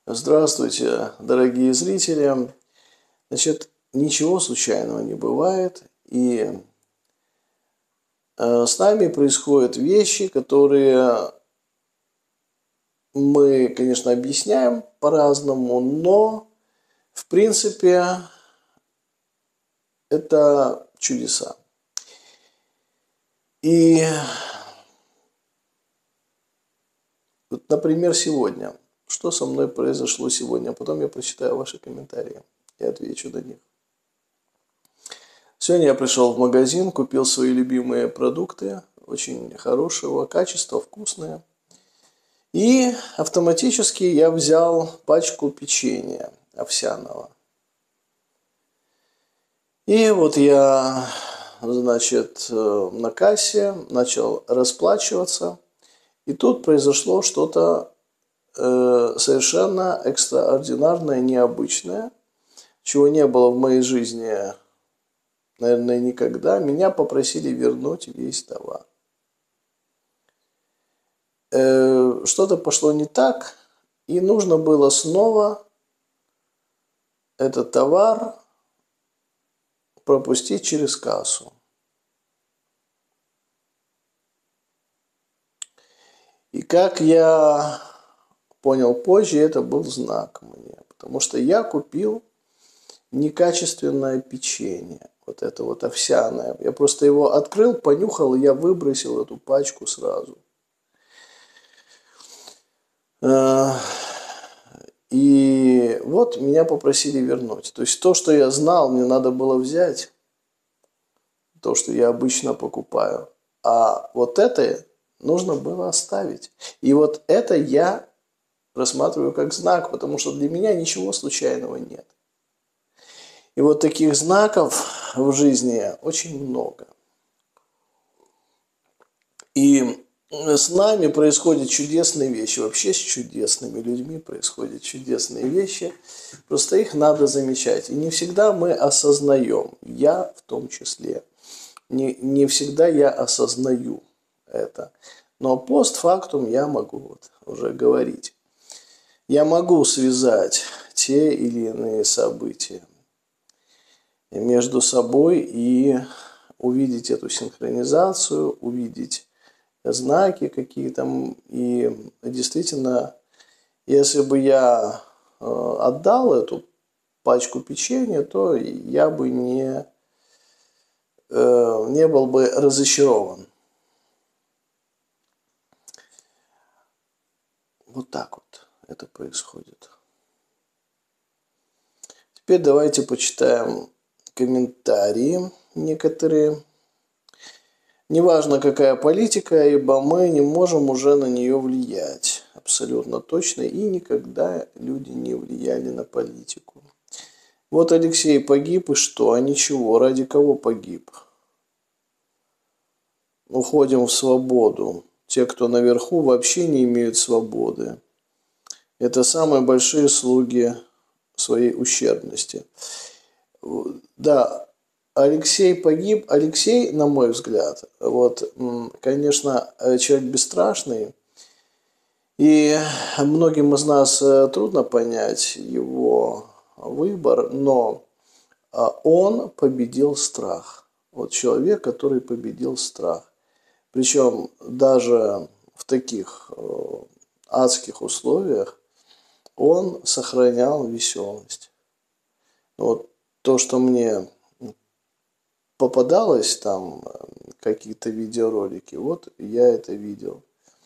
Здравствуйте, дорогие зрители. Значит, ничего случайного не бывает, и с нами происходят вещи, которые мы, конечно, объясняем по-разному, но, в принципе, это чудеса. И, вот, например, сегодня. Что со мной произошло сегодня? Потом я прочитаю ваши комментарии и отвечу на них. Сегодня я пришел в магазин, купил свои любимые продукты, очень хорошего качества, вкусные. И автоматически я взял пачку печенья овсяного. И вот я, значит, на кассе начал расплачиваться. И тут произошло что-то совершенно экстраординарное, необычное, чего не было в моей жизни, наверное, никогда. Меня попросили вернуть весь товар. Что-то пошло не так, и нужно было снова этот товар пропустить через кассу. И как я понял позже, это был знак мне, потому что я купил некачественное печенье, вот это вот овсяное. Я просто его открыл, понюхал, и я выбросил эту пачку сразу. И вот меня попросили вернуть. То есть то, что я знал, мне надо было взять, то, что я обычно покупаю. А вот это нужно было оставить. И вот это я рассматриваю как знак, потому что для меня ничего случайного нет. И вот таких знаков в жизни очень много. И с нами происходят чудесные вещи. Вообще с чудесными людьми происходят чудесные вещи. Просто их надо замечать. И не всегда мы осознаем. Я в том числе. Не всегда я осознаю это. Но постфактум я могу вот уже говорить. Я могу связать те или иные события между собой и увидеть эту синхронизацию, увидеть знаки какие-то. И действительно, если бы я отдал эту пачку печенья, то я бы не был бы разочарован. Вот так вот это происходит. Теперь давайте почитаем комментарии некоторые. Неважно, какая политика, ибо мы не можем уже на нее влиять. Абсолютно точно. И никогда люди не влияли на политику. Вот Алексей погиб, и что? А ничего. Ради кого погиб? Уходим в свободу. Те, кто наверху, вообще не имеют свободы. Это самые большие слуги своей ущербности. Да, Алексей погиб. Алексей, на мой взгляд, вот, конечно, человек бесстрашный. И многим из нас трудно понять его выбор, но он победил страх. Вот человек, который победил страх. Причем даже в таких адских условиях он сохранял веселость. Вот то, что мне попадалось там, какие-то видеоролики, вот я это видел.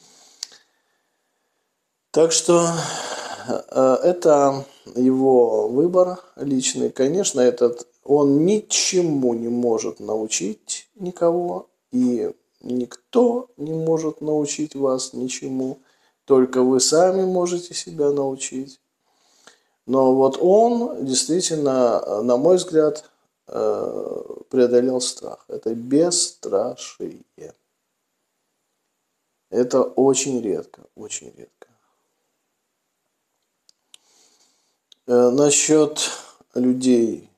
Так что это его выбор личный. Конечно, он ничему не может научить никого, и никто не может научить вас ничему. Только вы сами можете себя научить. Но вот он действительно, на мой взгляд, преодолел страх. Это бесстрашие. Это очень редко, очень редко. Насчет людей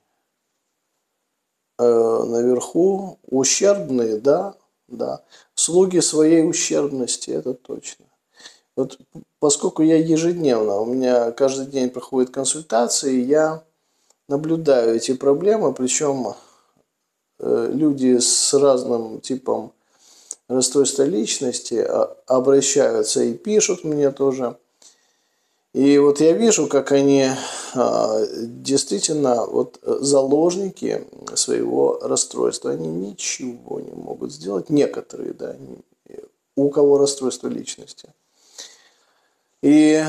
наверху, ущербные, да. Слуги своей ущербности, это точно. Вот поскольку я ежедневно, у меня каждый день проходят консультации, я наблюдаю эти проблемы, причем люди с разным типом расстройства личности обращаются и пишут мне тоже. И вот я вижу, как они действительно вот заложники своего расстройства. Они ничего не могут сделать. Некоторые, да, у кого расстройство личности. И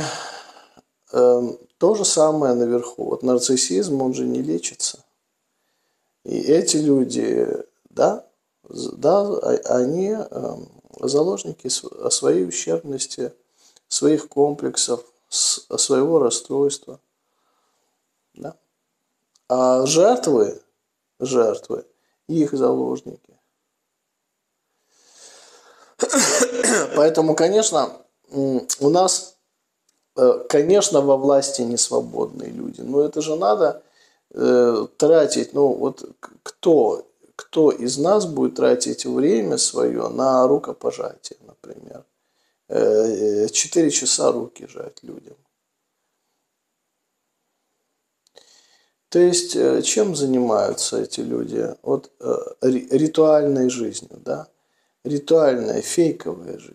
то же самое наверху. Вот нарциссизм, он же не лечится. И эти люди, да, они заложники своей ущербности, своих комплексов, своего расстройства. Да? А жертвы, их заложники. Поэтому, конечно, у нас, конечно, во власти не свободные люди. Но это же надо тратить, ну вот кто из нас будет тратить время свое на рукопожатие, например. 4 часа руки жать людям. То есть, чем занимаются эти люди? Вот ритуальной жизнью, да? Ритуальная, фейковая жизнь.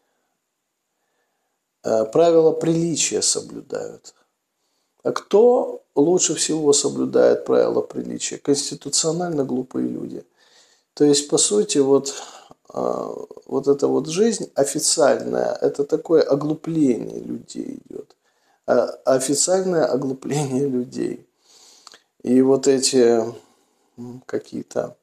Правила приличия соблюдают. А кто лучше всего соблюдает правила приличия? Конституционально глупые люди. То есть, по сути, вот эта вот жизнь официальная, это такое оглупление людей идет. Официальное оглупление людей. И вот эти какие-то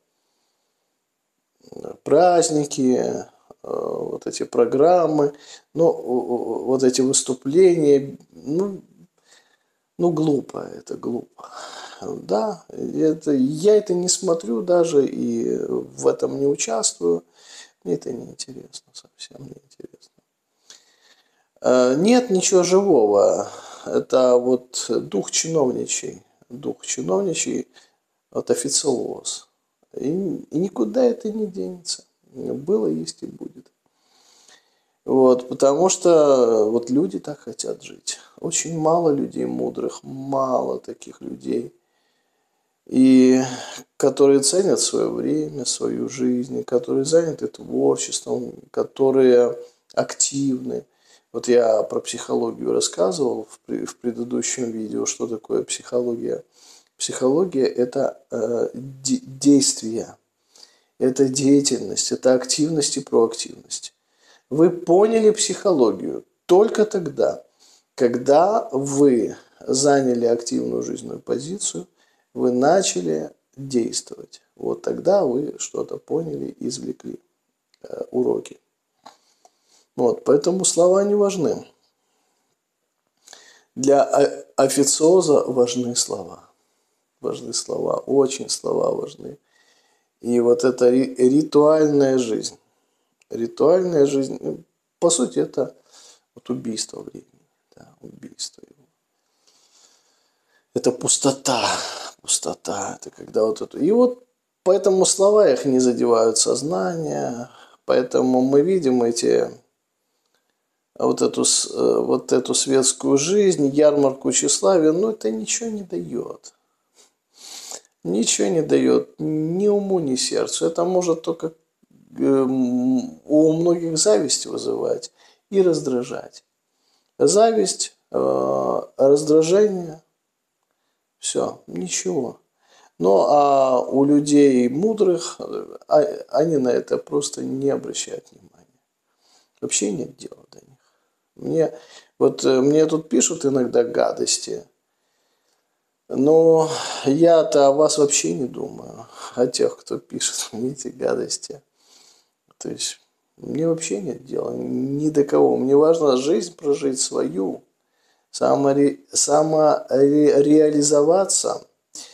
праздники, вот эти программы, ну, вот эти выступления, ну глупо, это глупо. Да, я это не смотрю даже и в этом не участвую. Мне это не интересно, совсем не интересно. Нет ничего живого. Это вот дух чиновничий, вот официоз. И никуда это не денется. Было, есть и будет. Вот, потому что вот люди так хотят жить. Очень мало людей мудрых, мало таких людей, и которые ценят свое время, свою жизнь, которые заняты творчеством, которые активны. Вот я про психологию рассказывал в предыдущем видео, что такое психология. Психология – это действие, это деятельность, это активность и проактивность. Вы поняли психологию только тогда, когда вы заняли активную жизненную позицию, вы начали действовать. Вот тогда вы что-то поняли, извлекли уроки. Вот, поэтому слова не важны. Для официоза важны слова. Важны слова, очень слова важны. И вот эта ритуальная жизнь. Ритуальная жизнь, по сути, это вот убийство времени. Да, убийство его. Это пустота. Пустота. Это когда вот это. И вот поэтому слова их не задевают сознание. Поэтому мы видим вот эту светскую жизнь, ярмарку тщеславия, но это ничего не дает. Ничего не дает ни уму, ни сердцу. Это может только у многих зависть вызывать и раздражать. Зависть, раздражение, все, ничего. Ну, а у людей мудрых, они на это просто не обращают внимания. Вообще нет дела до них. Мне тут пишут иногда гадости, но я-то о вас вообще не думаю, о тех, кто пишет мне эти гадости. То есть мне вообще нет дела ни до кого. Мне важно жизнь прожить свою, самореализоваться,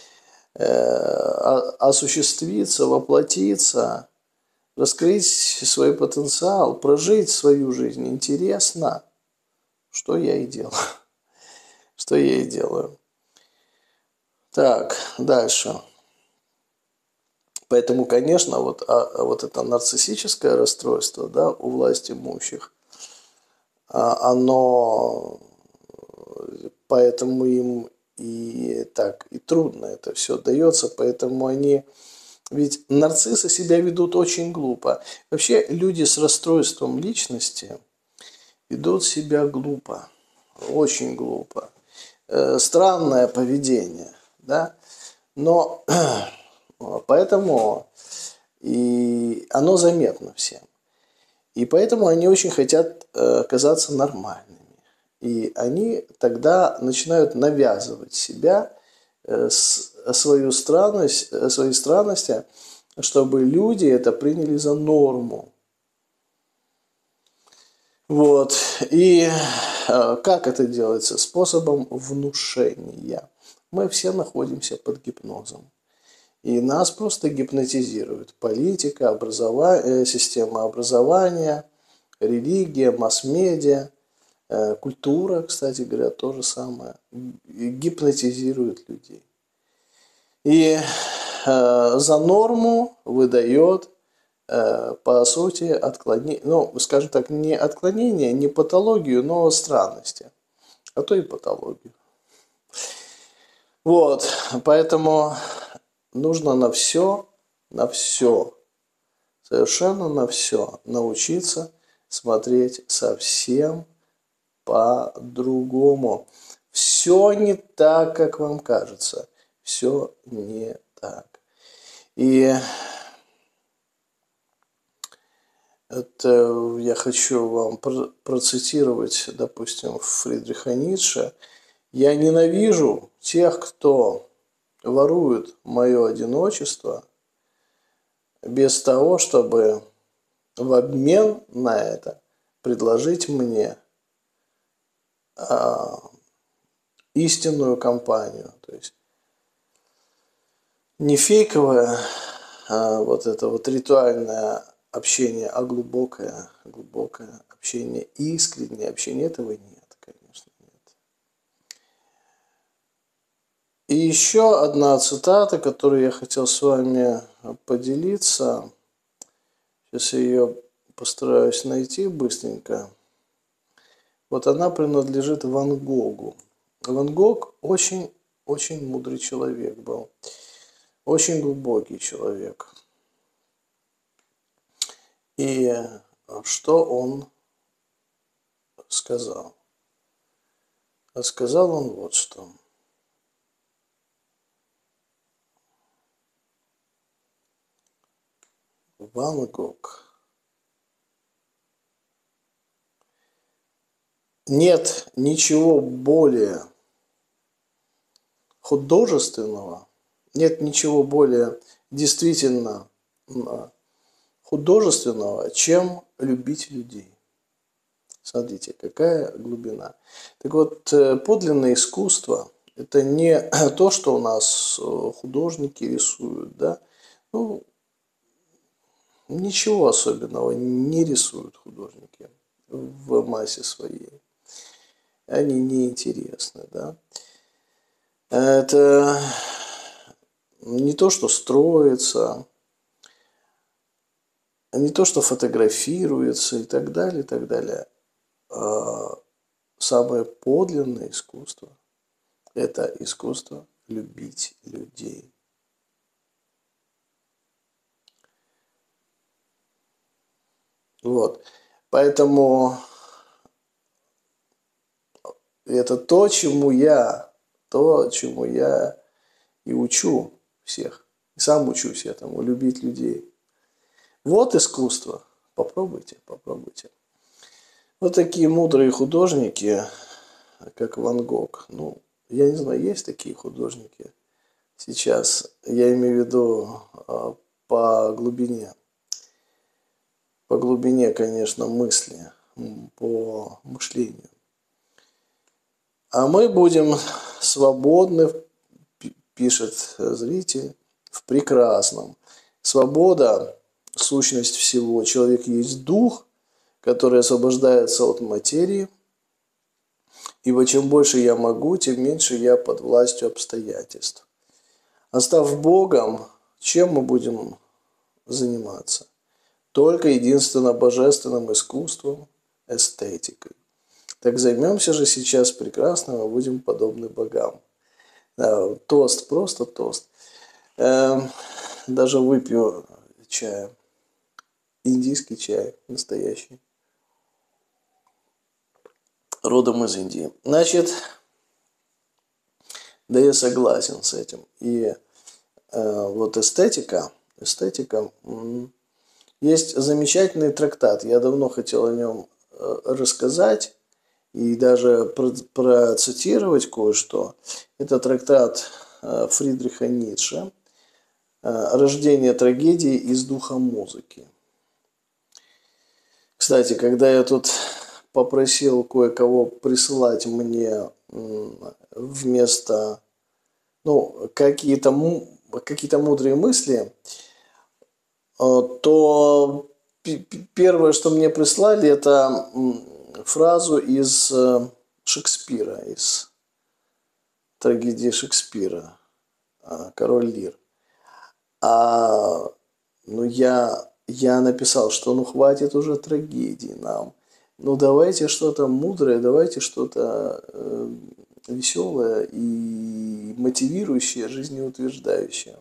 осуществиться, воплотиться, раскрыть свой потенциал, прожить свою жизнь интересно, что я и делаю. Что я и делаю. Так, дальше. Поэтому, конечно, вот это нарциссическое расстройство, да, у власть имущих, оно, поэтому им и так, и трудно это все дается, поэтому они, ведь нарциссы себя ведут очень глупо. Вообще люди с расстройством личности ведут себя глупо, очень глупо. Странное поведение, да, но поэтому и оно заметно всем. И поэтому они очень хотят казаться нормальными. И они тогда начинают навязывать себя, свою странность, свои странности, чтобы люди это приняли за норму. Вот. И как это делается? Способом внушения. Мы все находимся под гипнозом. И нас просто гипнотизируют. Политика, система образования, религия, масс-медиа, культура, кстати говоря, то же самое. Гипнотизируют людей. И за норму выдает, по сути, отклонение, ну, скажем так, не отклонение, не патологию, но странности, а то и патологию. Вот, поэтому нужно на все, совершенно на все научиться смотреть совсем по-другому. Все не так, как вам кажется. Все не так. И это я хочу вам процитировать, допустим, Фридриха Ницше. «Я ненавижу тех, кто ворует мое одиночество без того, чтобы в обмен на это предложить мне истинную компанию». То есть не фейковое, вот это вот ритуальное общение, а глубокое общение, искреннее общение. Этого нет, конечно, нет. И еще одна цитата, которую я хотел с вами поделиться. Сейчас я ее постараюсь найти быстренько. Вот она принадлежит Ван Гогу. Ван Гог очень мудрый человек был. Очень глубокий человек. И что он сказал? А сказал он вот что. Ван Гог. Нет ничего более художественного, нет ничего более действительно художественного, чем любить людей. Смотрите, какая глубина. Так вот, подлинное искусство – это не то, что у нас художники рисуют, да? Ну, ничего особенного не рисуют художники в массе своей. Они неинтересны, да? Это не то, что строится, не то, что фотографируется и так далее, и так далее. Самое подлинное искусство – это искусство любить людей. Вот. Поэтому это то, чему я и учу всех. И сам учусь этому, любить людей. Вот искусство. Попробуйте. Вот такие мудрые художники, как Ван Гог. Ну, я не знаю, есть такие художники сейчас. Я имею в виду по глубине. По глубине, конечно, мысли, по мышлению. А мы будем свободны, пишет зритель, в прекрасном. Свобода – сущность всего. Человек есть дух, который освобождается от материи. Ибо чем больше я могу, тем меньше я под властью обстоятельств. А став Богом, чем мы будем заниматься? Только единственно божественным искусством, эстетикой. Так займемся же сейчас прекрасно, мы будем подобны богам. Тост, просто тост. Даже выпью чая. Индийский чай, настоящий. Родом из Индии. Значит, да, я согласен с этим. И вот эстетика, есть замечательный трактат. Я давно хотел о нем рассказать и даже процитировать кое-что. Это трактат Фридриха Ницше «Рождение трагедии из духа музыки». Кстати, когда я тут попросил кое-кого присылать мне вместо, какие-то мудрые мысли, то первое, что мне прислали, это фразу из Шекспира, из трагедии Шекспира «Король Лир». Я написал, что хватит уже трагедий нам. Давайте что-то мудрое, давайте что-то веселое и мотивирующее, жизнеутверждающее.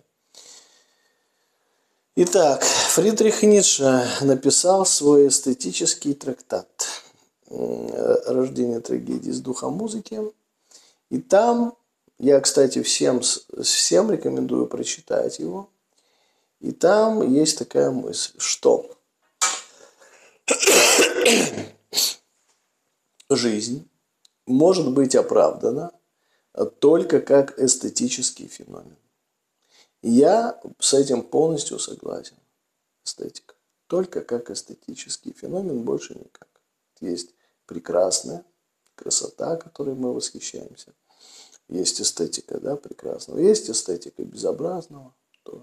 Итак, Фридрих Ницше написал свой эстетический трактат «Рождение трагедии из духа музыки». И там, я, кстати, всем рекомендую прочитать его. И там есть такая мысль, что жизнь может быть оправдана только как эстетический феномен. Я с этим полностью согласен. Эстетика. Только как эстетический феномен, больше никак. Есть прекрасная красота, которой мы восхищаемся. Есть эстетика, прекрасного. Есть эстетика безобразного тоже.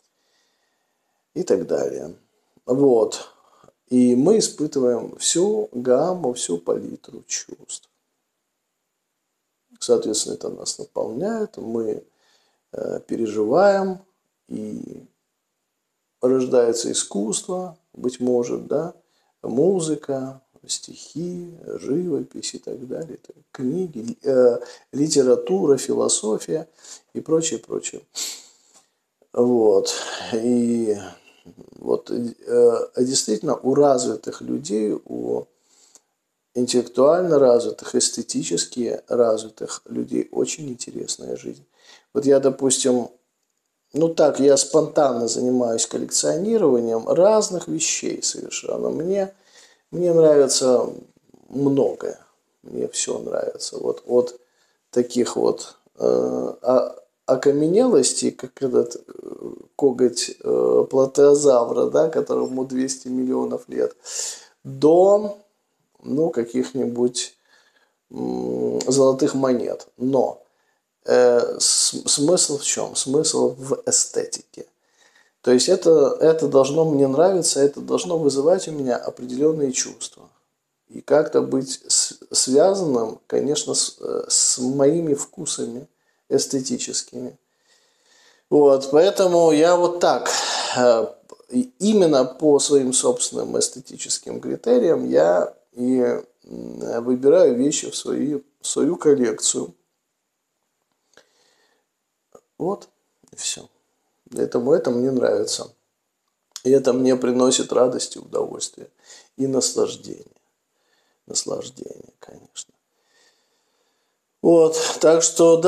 И так далее. Вот. И мы испытываем всю гамму, всю палитру чувств. Соответственно, это нас наполняет, мы переживаем, и рождается искусство, быть может, музыка, стихи, живопись и так далее, книги, литература, философия и прочее, прочее. Вот. И вот действительно у развитых людей, у интеллектуально развитых, эстетически развитых людей очень интересная жизнь. Вот я, допустим, я спонтанно занимаюсь коллекционированием разных вещей совершенно. Мне нравится многое. Мне все нравится. Вот от таких вот окаменелостей, как этот коготь платеозавра, которому 200 миллионов лет, до каких-нибудь золотых монет. Но смысл в чем? Смысл в эстетике. То есть это должно мне нравиться, это должно вызывать у меня определенные чувства. И как-то быть связанным, конечно, с моими вкусами эстетическими. Вот, поэтому я вот так, именно по своим собственным эстетическим критериям я и выбираю вещи в свою коллекцию. Вот, и все. Поэтому это мне нравится. И это мне приносит радость и удовольствие. И наслаждение. Наслаждение, конечно. Вот, так что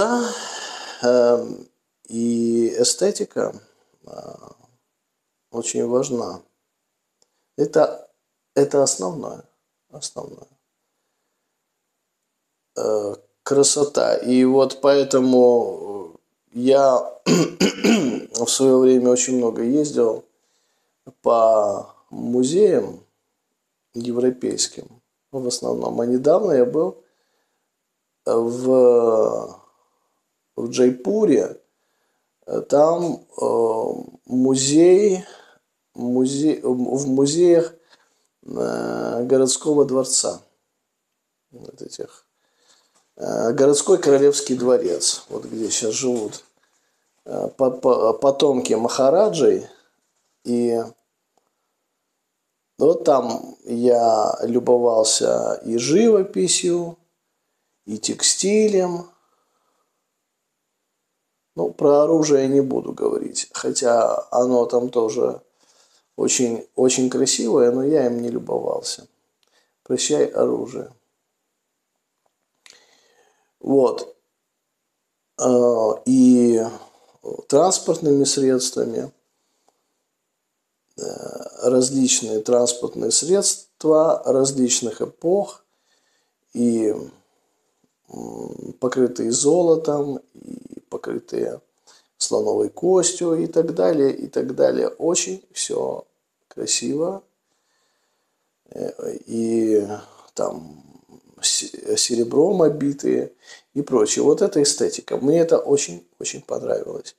и эстетика очень важна. Это основное. Красота. И вот поэтому я в свое время очень много ездил по музеям европейским в основном. А недавно я был в Джайпуре. Там в музеях городского дворца. Вот этих. Городской королевский дворец, вот где сейчас живут потомки махараджей, и Вот там я любовался и живописью, и текстилем. Ну, про оружие не буду говорить, хотя оно там тоже очень, очень красивое, но я им не любовался. Прощай оружие. Вот. И транспортными средствами, различные транспортные средства различных эпох, и покрытые золотом, и покрытые слоновой костью и так далее, и так далее. Очень все красиво. И там серебром обитые и прочее. Вот эта эстетика. Мне это очень-очень понравилось.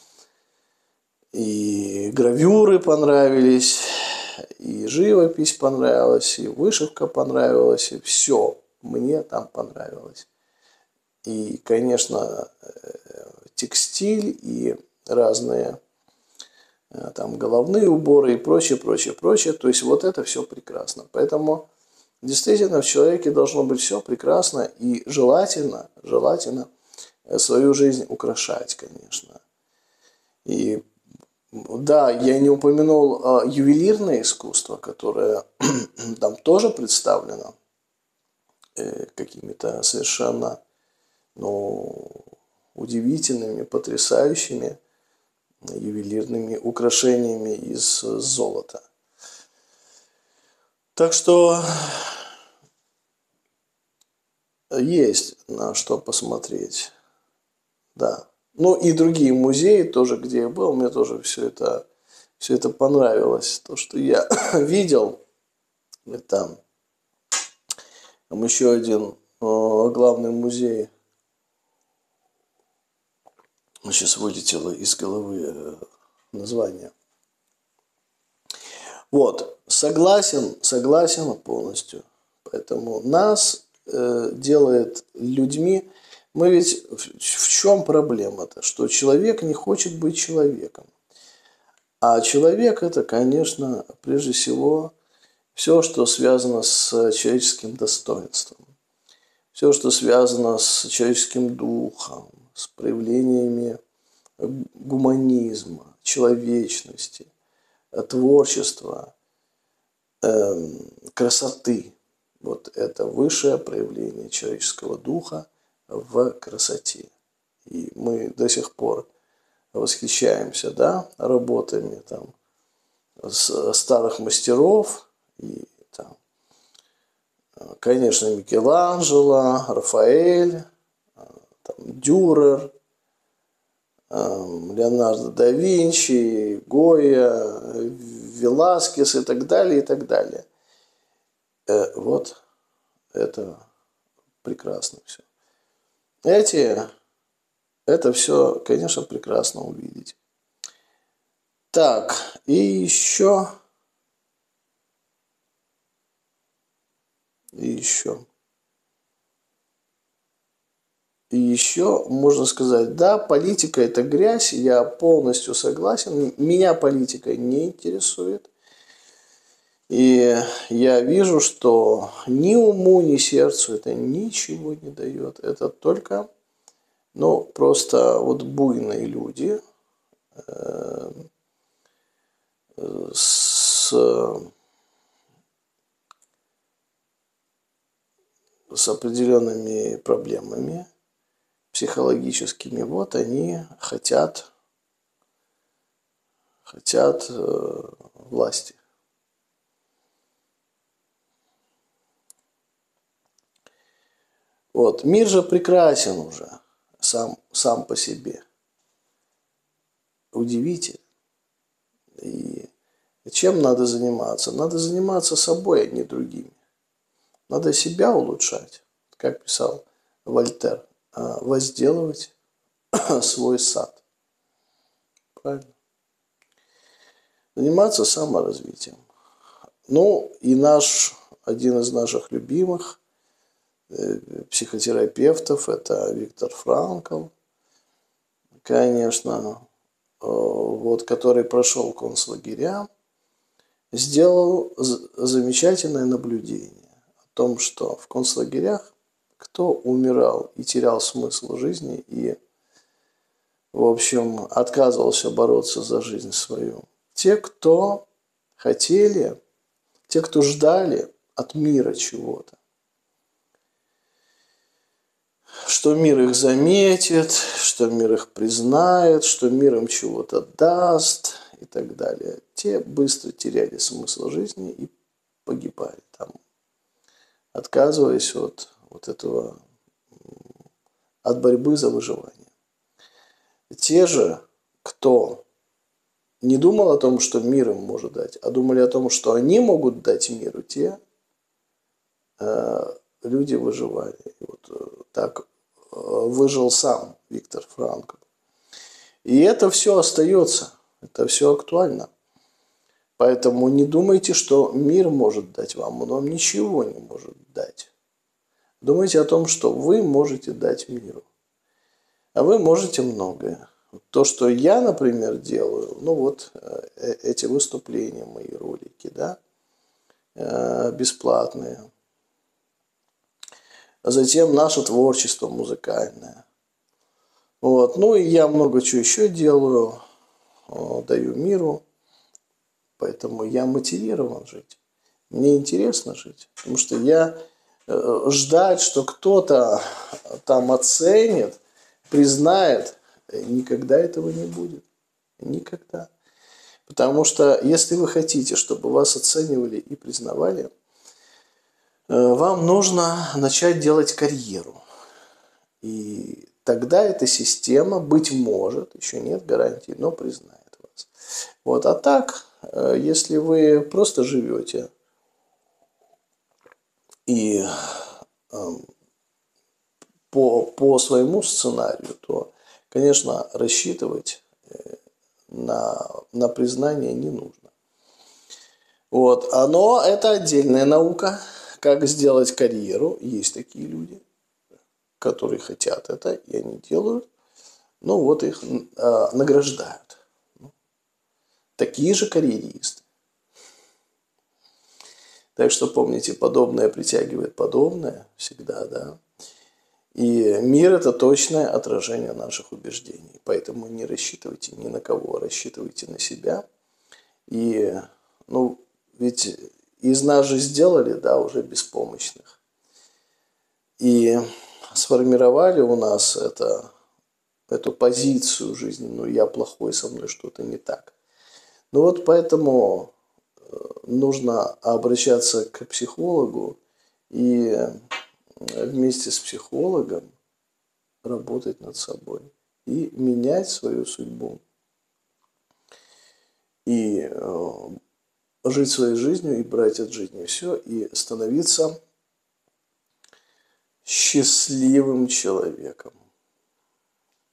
И гравюры понравились, и живопись понравилась, и вышивка понравилась, и все мне там понравилось. И, конечно, текстиль и разные там головные уборы и прочее, прочее, прочее. То есть вот это все прекрасно. Поэтому действительно в человеке должно быть все прекрасно и желательно свою жизнь украшать, конечно. И да, я не упомянул ювелирное искусство, которое там тоже представлено какими-то совершенно удивительными, потрясающими ювелирными украшениями из золота. Так что есть на что посмотреть. Да. Ну и другие музеи тоже, где я был, мне тоже все это понравилось. То, что я видел, там еще один главный музей. Сейчас вылетело из головы название. Вот, согласен полностью. Поэтому нас делает людьми. Мы ведь в чем проблема-то? Что человек не хочет быть человеком. А человек это, конечно, прежде всего все, что связано с человеческим достоинством. Все, что связано с человеческим духом, с проявлениями гуманизма, человечности, творчества, красоты. Вот это высшее проявление человеческого духа в красоте. И мы до сих пор восхищаемся, да, работами там старых мастеров и там, конечно, Микеланджело, Рафаэль, там, Дюрер, Леонардо да Винчи, Гойя, Веласкес и так далее, и так далее. Вот это прекрасно все. Это все, конечно, прекрасно увидеть. Так, и еще. И еще можно сказать, да, политика это грязь, я полностью согласен, меня политика не интересует. И я вижу, что ни уму, ни сердцу это ничего не дает. Это только, просто вот буйные люди с определенными проблемами психологическими. Вот они хотят власти. Вот. Мир же прекрасен уже сам по себе. Удивителен. И чем надо заниматься? Надо заниматься собой, а не другими. Надо себя улучшать, как писал Вольтер, возделывать свой сад. Правильно? Заниматься саморазвитием. И один из наших любимых психотерапевтов, это Виктор Франкл, конечно, который прошел концлагеря, сделал замечательное наблюдение о том, что в концлагерях кто умирал и терял смысл жизни и, в общем, отказывался бороться за жизнь свою. Те, кто хотели, те, кто ждали от мира чего-то. Что мир их заметит, что мир их признает, что мир им чего-то даст и так далее. Те быстро теряли смысл жизни и погибали там, отказываясь от этого, от борьбы за выживание. Те же, кто не думал о том, что мир им может дать, а думали о том, что они могут дать миру, те люди выживали. И вот так выжил сам Виктор Франкл. И это все остается, это все актуально. Поэтому не думайте, что мир может дать вам, он вам ничего не может дать. Думайте о том, что вы можете дать миру. А вы можете многое. То, что я, например, делаю, эти выступления, мои ролики, да, бесплатные. Затем наше творчество музыкальное. И я много чего еще делаю, даю миру. Поэтому я мотивирован жить. Мне интересно жить. Потому что я ждать, что кто-то там оценит, признает, никогда этого не будет. Никогда. Потому что если вы хотите, чтобы вас оценивали и признавали, вам нужно начать делать карьеру. И тогда эта система, быть может, еще нет гарантии, но признает вас. А так, если вы просто живете и по своему сценарию, то, конечно, рассчитывать на признание не нужно. Но это отдельная наука. Как сделать карьеру. Есть такие люди, которые хотят это, и они делают. Их награждают. Такие же карьеристы. Так что помните, подобное притягивает подобное всегда, да. И мир – это точное отражение наших убеждений. Поэтому не рассчитывайте ни на кого, рассчитывайте на себя. И, ведь из нас же сделали, да, уже беспомощных. И сформировали у нас эту позицию жизни. Я плохой, со мной что-то не так. Поэтому нужно обращаться к психологу и вместе с психологом работать над собой и менять свою судьбу. И жить своей жизнью и брать от жизни все, и становиться счастливым человеком.